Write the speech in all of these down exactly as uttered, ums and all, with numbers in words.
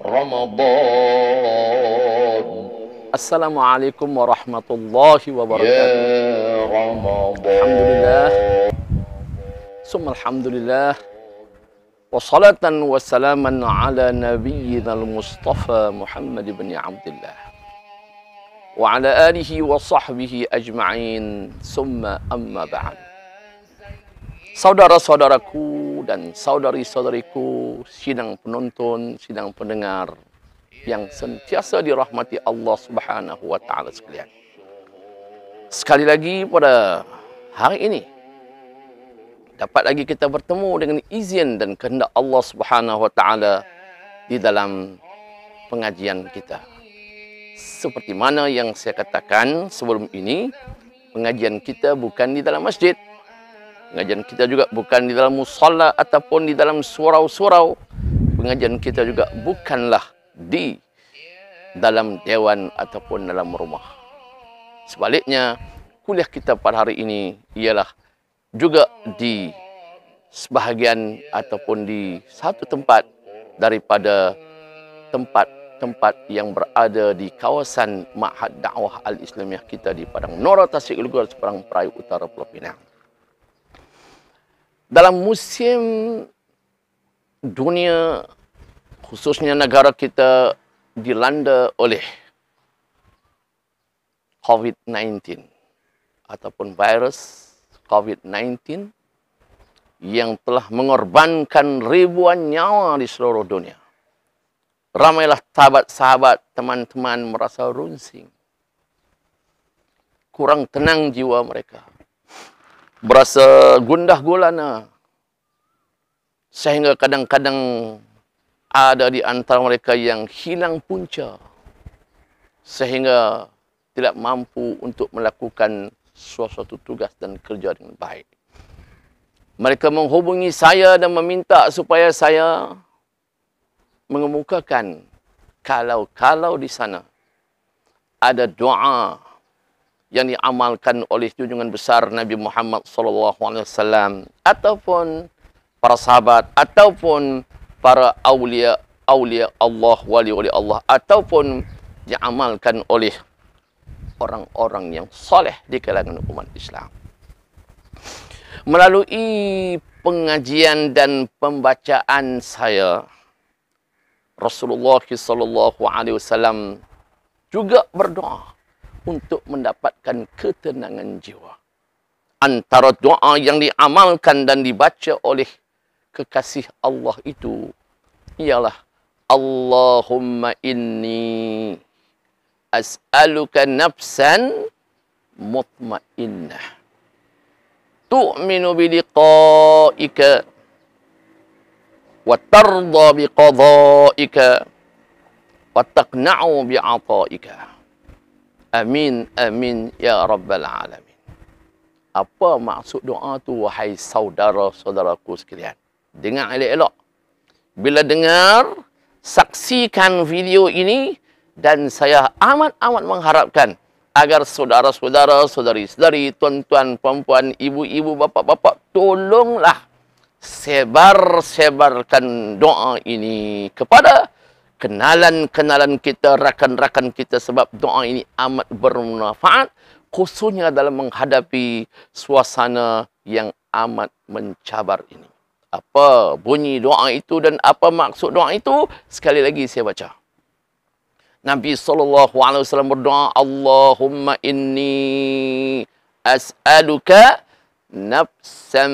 رمضان. السلام عليكم ورحمة الله وبركاته. يا رمضان. الحمد لله ثم الحمد لله وصلاة وسلاما على نبينا المصطفى محمد بن عبد الله وعلى آله وصحبه أجمعين ثم أما بعد. Saudara-saudaraku dan saudari-saudariku, sidang penonton, sidang pendengar yang sentiasa dirahmati Allah Subhanahu wa taala sekalian. Sekali lagi pada hari ini dapat lagi kita bertemu dengan izin dan kehendak Allah Subhanahu wa taala di dalam pengajian kita. Seperti mana yang saya katakan sebelum ini, pengajian kita bukan di dalam masjid. Pengajian kita juga bukan di dalam musalla ataupun di dalam surau-surau. Pengajian kita juga bukanlah di dalam dewan ataupun dalam rumah. Sebaliknya, kuliah kita pada hari ini ialah juga di sebahagian ataupun di satu tempat daripada tempat-tempat yang berada di kawasan Ma'had Dakwah Al-Islamiyah kita di Padang Menora, Tasiklugar, Seberang Perahu Utara, Pulau Pinang. Dalam musim dunia, khususnya negara kita, dilanda oleh COVID sembilan belas ataupun virus COVID sembilan belas yang telah mengorbankan ribuan nyawa di seluruh dunia. Ramailah sahabat-sahabat, teman-teman merasa runsing. Kurang tenang jiwa mereka. Berasa gundah gulana. Sehingga kadang-kadang ada di antara mereka yang hilang punca. Sehingga tidak mampu untuk melakukan suatu tugas dan kerja dengan baik. Mereka menghubungi saya dan meminta supaya saya mengemukakan kalau-kalau di sana ada doa yang diamalkan oleh junjungan besar Nabi Muhammad sallallahu alaihi wasallam ataupun para sahabat ataupun para aulia aulia Allah, wali-wali Allah, ataupun diamalkan oleh orang-orang yang soleh di kalangan umat Islam. Melalui pengajian dan pembacaan saya, Rasulullah sallallahu alaihi wasallam juga berdoa untuk mendapatkan ketenangan jiwa. Antara doa yang diamalkan dan dibaca oleh kekasih Allah itu ialah Allahumma inni as'aluka nafsan mutmainnah tu'minu biliqa'ika wa tarda biqadha'ika wa taqna'u bi'ata'ika. Amin, amin, ya Rabbal Alamin. Apa maksud doa tu, wahai saudara-saudaraku sekalian? Dengar elok-elok. Bila dengar, saksikan video ini, dan saya amat-amat mengharapkan agar saudara-saudara, saudari-saudari, tuan-tuan, puan-puan, ibu-ibu, bapa-bapa, tolonglah sebar-sebarkan doa ini kepada kenalan-kenalan kita, rakan-rakan kita, sebab doa ini amat bermanfaat, khususnya dalam menghadapi suasana yang amat mencabar ini. Apa bunyi doa itu dan apa maksud doa itu? Sekali lagi saya baca. Nabi sallallahu alaihi wasallam berdoa, Allahumma inni as'aluka nafsan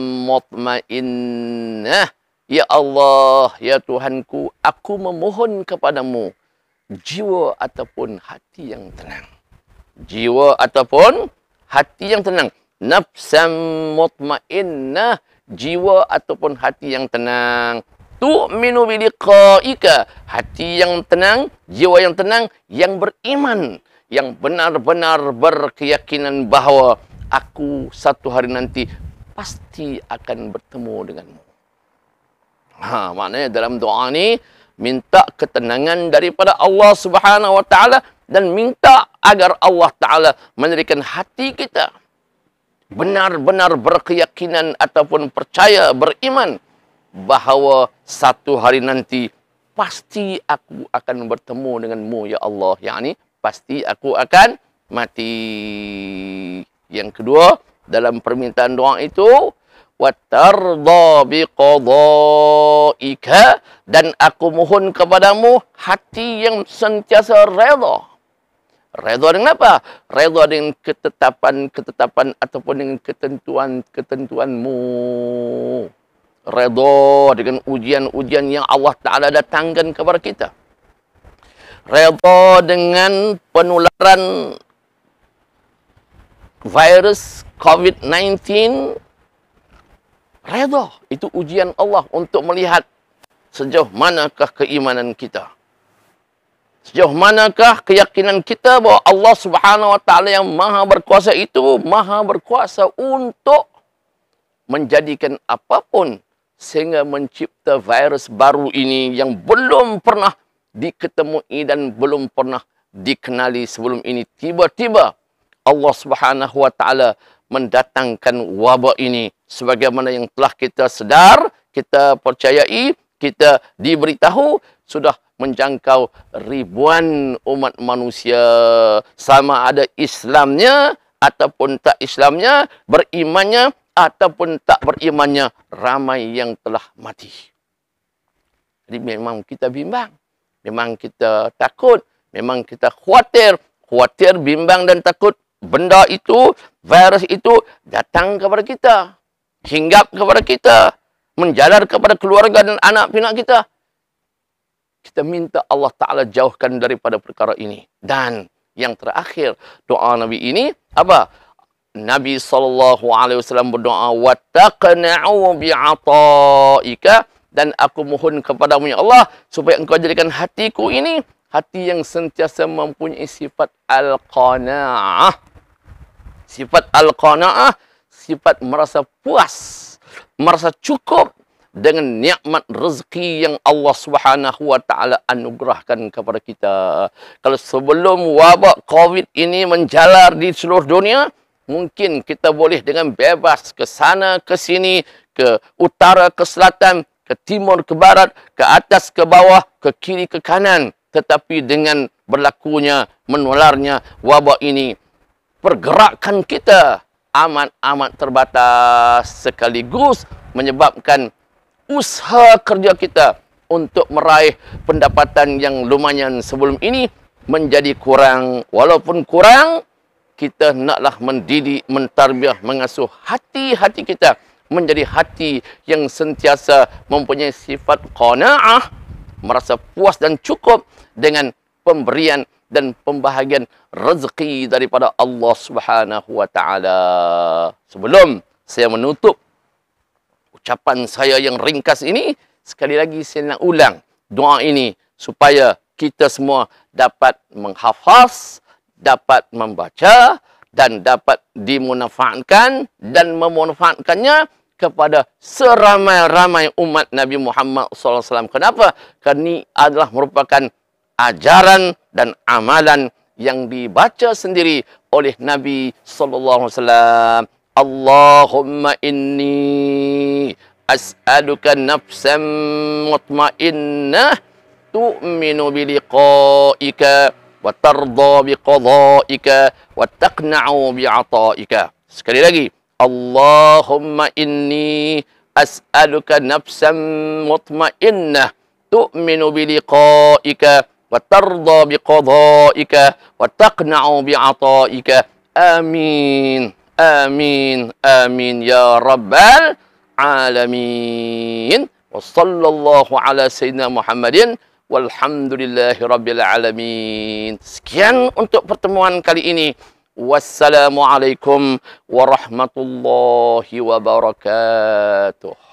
mutmainnah. Ya Allah, ya Tuhanku, aku memohon kepadamu jiwa ataupun hati yang tenang. Jiwa ataupun hati yang tenang. Nafsan mutmainnah, jiwa ataupun hati yang tenang. Tu'minu biliqa'ika, hati yang tenang, jiwa yang tenang, yang beriman, yang benar-benar berkeyakinan bahawa aku satu hari nanti pasti akan bertemu denganmu. Ha, maknanya dalam doa ni minta ketenangan daripada Allah Subhanahu wa taala dan minta agar Allah taala menjadikan hati kita benar-benar berkeyakinan ataupun percaya, beriman bahawa satu hari nanti pasti aku akan bertemu denganmu ya Allah. Yakni pasti aku akan mati. Yang kedua, dalam permintaan doa itu, watarda biqadaika, dan aku mohon kepadamu hati yang sentiasa redha. Redha dengan apa? Redha dengan ketetapan-ketetapan ataupun dengan ketentuan-ketentuanmu. Redha dengan ujian-ujian yang Allah Ta'ala datangkan kepada kita. Redha dengan penularan virus COVID sembilan belas. Redha, itu ujian Allah untuk melihat sejauh manakah keimanan kita. Sejauh manakah keyakinan kita bahawa Allah Subhanahu Wa Taala yang Maha Berkuasa itu Maha Berkuasa untuk menjadikan apapun sehingga mencipta virus baru ini yang belum pernah diketemui dan belum pernah dikenali sebelum ini. Tiba-tiba Allah Subhanahu Wa Taala mendatangkan wabak ini sebagaimana yang telah kita sedar, kita percayai, kita diberitahu sudah menjangkau ribuan umat manusia, sama ada Islamnya ataupun tak Islamnya, berimannya ataupun tak berimannya, ramai yang telah mati. Jadi memang kita bimbang, memang kita takut, memang kita khawatir, khawatir, bimbang dan takut benda itu, virus itu datang kepada kita, hinggap kepada kita, menjalar kepada keluarga dan anak pinak kita. Kita minta Allah Ta'ala jauhkan daripada perkara ini. Dan yang terakhir, doa Nabi ini, apa? Nabi sallallahu alaihi wasallam berdoa, وَتَقْنَعُوا بِعَطَائِكَ, dan aku mohon kepadamu ya Allah, supaya engkau jadikan hatiku ini, hati yang sentiasa mempunyai sifat al-qana'ah. Sifat al-qana'ah, sifat merasa puas, merasa cukup dengan nikmat rezeki yang Allah Subhanahu Wa Taala anugerahkan kepada kita. Kalau sebelum wabak COVID ini menjalar di seluruh dunia, mungkin kita boleh dengan bebas ke sana, ke sini, ke utara, ke selatan, ke timur, ke barat, ke atas, ke bawah, ke kiri, ke kanan. Tetapi dengan berlakunya, menularnya wabak ini, pergerakan kita amat-amat terbatas, sekaligus menyebabkan usaha kerja kita untuk meraih pendapatan yang lumayan sebelum ini menjadi kurang. Walaupun kurang, kita naklah mendidik, mentarbiah, mengasuh hati-hati kita menjadi hati yang sentiasa mempunyai sifat qanaah, merasa puas dan cukup dengan pemberian dan pembahagian rezeki daripada Allah Subhanahu Wa Taala. Sebelum saya menutup ucapan saya yang ringkas ini, sekali lagi saya nak ulang doa ini supaya kita semua dapat menghafaz, dapat membaca dan dapat dimanfaatkan dan memanfaatkannya kepada seramai-ramai umat Nabi Muhammad sallallahu alaihi wasallam. Kenapa? Kerana ini adalah merupakan ajaran dan amalan yang dibaca sendiri oleh Nabi sallallahu alaihi wasallam. Allahumma inni as'aluka nafsan mutmainnah tu'minu biliqa'ika wa tarda biqada'ika wa taqna'u bi'ata'ika. Sekali lagi, Allahumma inni as'aluka nafsan mutmainnah tu'minu biliqa'ika wa tarda biqada'ika wa taqna'u bi'ata'ika. Amin. Amin. Amin ya rabbal alamin. Wa sallallahu ala sayyidina Muhammadin walhamdulillahi rabbil alamin. Sekian untuk pertemuan kali ini. Wassalamualaikum warahmatullahi wabarakatuh.